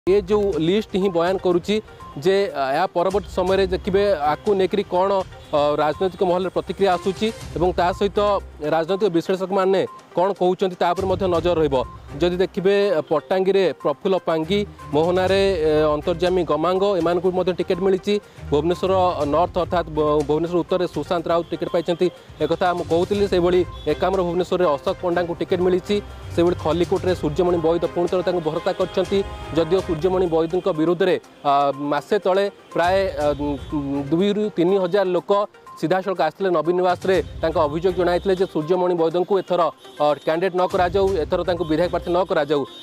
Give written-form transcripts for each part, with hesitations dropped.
ये जो लिस्ट ही बयान करुच्ची जे या परवर्त समय देखिए आपको लेकर कौन राजनैतिक महल प्रतिक्रिया आसूची ता सहित राजनैतिक विश्लेषक मैंने कौन कहते नजर रही देखिए पट्टांगी प्रफुल्ल पांगी मोहनारे अंतर्जामी गमांग एम टिकेट मिली भुवनेश्वर नॉर्थ अर्थात भुवनेश्वर उत्तर सुशांत राउत टिकेट पाई एक कहती से एकाम्र भुवनेश्वर अशोक पंडा को टिकेट मिली से खलिकोटे सूर्यमणि वैद पुणी थे भरोसा कर सूर्यमणि वैद विरुद्ध में मसे तले प्राय 2 ରୁ 3 हजार लोक सीधा सड़क आसते नवीन निवास अभियोग जनाई सूर्यमणि वैद को एथर कैंडिडेट न एथर विधायक प्रार्थी न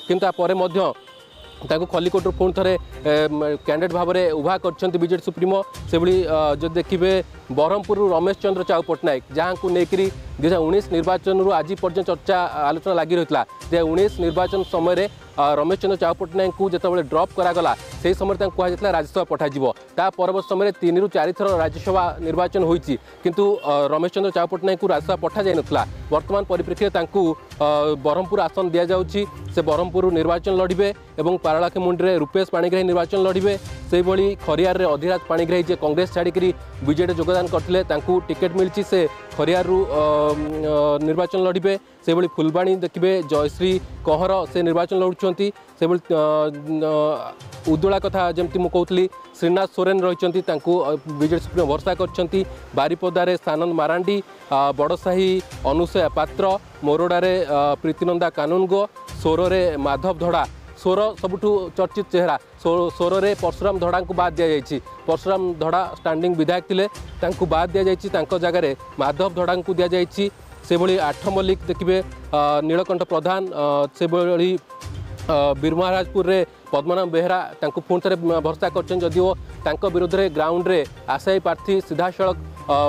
कर खलिकोट पुणी थे कैंडिडेट भाव में उभा कर बीजेडी सुप्रीमो से जो देखिए ब्रह्मपुर रमेश चंद्र चाउ पट्टनायक जहाँ को लेकर 2019 निर्वाचन रू आज पर्यटन चर्चा आलोचना लगी रही 2019 निर्वाचन समय रमेश चंद्र चाउ पट्टनायक को जिते ड्रप करागला से समय कहला राज्यसभा पठाଯିव ता परवर्त समय 3 ରୁ 4 थर राज्यसभा निर्वाचन होती किंतु रमेश चंद्र चाउ पट्टनायक को राज्यसभा पठा जाई नथला वर्तमान परिप्रेक्षी ब्रह्मपुर आसन दि जाउची से ब्रह्मपुर निर्वाचन लड़े और पारलाखेमुंडी रूपेश पाणिग्राही निर्वाचन लड़े से भाई खरियार अधिराज पाणिग्राही जे कांग्रेस छाड़िक बीजेडी योगदान करते टिकेट मिली से खरियार निर्वाचन लड़े से भाई फुलबाणी देखिए जयश्री कहर से निर्वाचन लड़ुंट से उद्दोला कथा जमती मुझे कहती श्रीनाथ सोरेन रही बीजेडी सुप्रीमो भरोसा कर बारिपदारे सानंद मारांडी बड़साही अनुसया पात्र मोरडारे प्रीतिनंदा कानूनगो सोरे माधव धड़ा सोर सबुठु चर्चित चेहरा सोर रे परशुराम धड़ा को बाद दि जाए परशुराम धड़ा स्टैंडिंग विधायक थे बाद दि जाए जगह माधव धड़ा को दि जाए से भली 8 मल्लिक देखिए नीलकंठ प्रधान से भली बीरमहाराजपुर रे पद्मनाभ बेहरा पुणी थे भरोसा कर विरोध में ग्राउंड रे आशायी प्रार्थी सीधा सड़क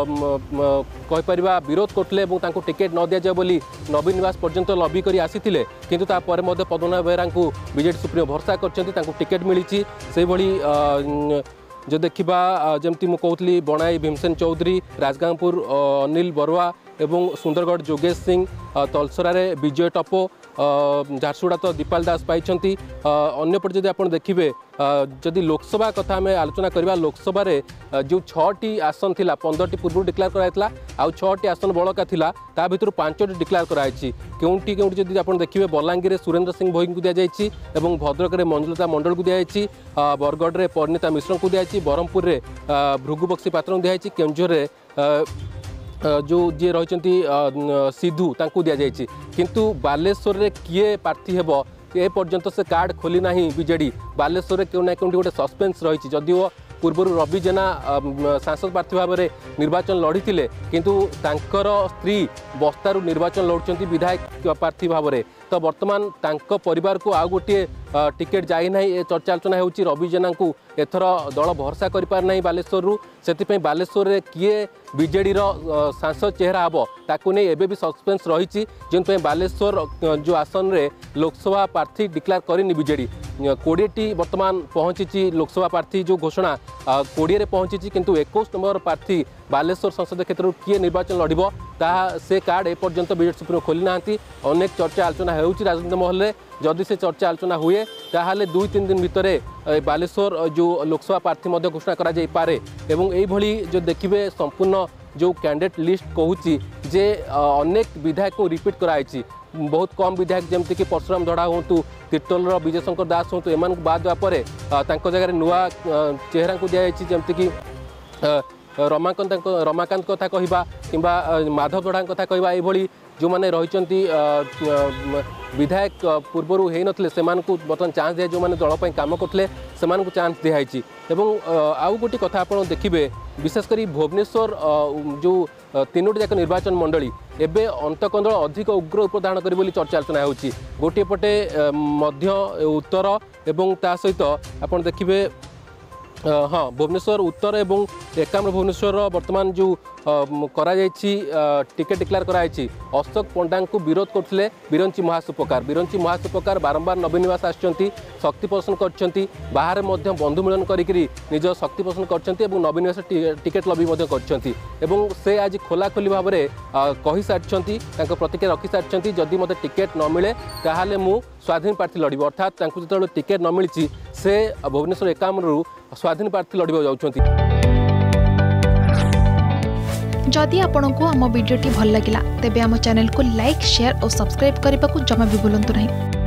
कहीपर विरोध करते टिकेट न दि जाए बोली नवीन निवास पर्यंत लबी कर आसी किंतु तापर पद्मनाभ बेहरा को बीजेडी सुप्रीमो भरोसा कर टिकेट मिली से भली जो देखा जमती मुझे कहती बणाई भीमसेन चौधरी राजगांगपुर अनिल बरुआ एवं सुंदरगढ़ जोगेश सिंह तलसरा विजय टपो झारसुगुड़ा तो दीपाल दास पाई अंपटे जब आप देखिए जदि लोकसभा कथा आम आलोचना करवा लोकसभा जो 6टी आसन थिला 15टी पूर्व डिक्लेयर कराइला आउ 6टी आसन बड़का थिला ता भितर 5टी डिक्लेयर कराई केउंटी केउंटी जदि आप देखिए बलांगीर सुरेंद्र सिंह भोई को दि जाइए और भद्रक में मंजुलता मंडल को दि जाइए बरगढ़ में परिणीता मिश्र को दि जाइए ब्रह्मपुर में भृगुबक्सी पात्र को दि जाइए केन्दुझर जो जी रही सिद्धू तांकु दि जाइए किंतु बालेश्वर रे किए प्रार्थी हेबो ए पर्यंत से कार्ड खोली ना बीजेडी बालेश्वर में क्यों ना क्यों गोटे सस्पेन्स रही जदिओ पूर्व रवि जेना सांसद प्रार्थी भाव में निर्वाचन लड़ी किंतु तांकर स्त्री बस्तारू निर्वाचन लड़ुंट विधायक प्रार्थी भाव में तो बर्तमान तांको परिवार को आउ गोटे टिकेट जाई ना चर्चा आलोचना होची रवि जेना को एथर दल भरोसा कर पार ना बालेश्वर से बालेश्वर रे किए बीजेडी सांसद चेहरा हम ताकू नहीं एबे भी सस्पेन्स रही जो बालेश्वर जो आसन रे लोकसभा प्रार्थी डिक्लेयर करनी बीजेडी 20टी बर्तमान पहुंची लोकसभा प्रार्थी जो घोषणा 20 पहुंची किंतु 21 नंबर प्रार्थी बालेश्वर संसदीय क्षेत्र किए निर्वाचन लड़ब से कार्ड एपर्यंत बीजेडी सुप्रीमो खोली ना अनेक चर्चा आलोचना होती राजनीति महल में जदि से चर्चा आलोचना हुए ताहले 2-3 दिन भितर बालेश्वर जो लोकसभा प्रार्थी घोषणा करा जाई पारे एवं यही जो देखिए संपूर्ण जो कैंडिडेट लिस्ट कहूँ जे अनेक विधायक को रिपीट कराई बहुत कम विधायक जमती कि परशुराम धड़ा हूँ तीर्तोलर विजय शंकर दास हूँ एम बाद देवापर जगह नुआ चेहरा को दि जाइए जमती कि रमाकांत कथा कहवा कि माधव धड़ा कथा कहवा ये जो मैंने रही विधायक पूर्वर हो नथिले से बर्तमान चान्स दिया जो मैंने दलपाई कम करते से चान्स दिखाई आउ गोटे कथा आप देखिए विशेषकर भुवनेश्वर जो 3टी जाक निर्वाचन मंडली एबे अंतकंदल अधिक उग्र रूप धारण कर चर्चा आलोचना होची गोटे पटे मध्य उत्तर एवं ता सहित आप देखिए हाँ भुवनेश्वर उत्तर एवं एकाम्र भुवनेश्वर वर्तमान जो टिकेट डिक्लेयर कराई अशोक पंडा को विरोध करते बिरंची महासुपकार बारंबार नवीन निवास आसछंती शक्ति प्रदर्शन करछंती बाहर मध्य बंधु मिलन करिकरी निज शक्ति प्रदर्शन करछंती एवं नवीन निवास टिकेट लबी मध्य करछंती एवं से आज खोलाखोली भाव में कहि सारिछंती तांको प्रतिक्रिया रखि सारिछंती जदि मते टिकेट न मिले ताहाले मु स्वाधीन प्रार्थी लड़ब अर्थात तांको जेतेबेले टिकेट न मिली से भुवनेश्वर एकाम्रु स्वाधीन प्रार्थी लड़ब जाउछंती। जदि आपंक आम भिडी भल लगा तेब आम चैनल को लाइक शेयर और सब्सक्राइब करने को जमा भी भूलु नहीं।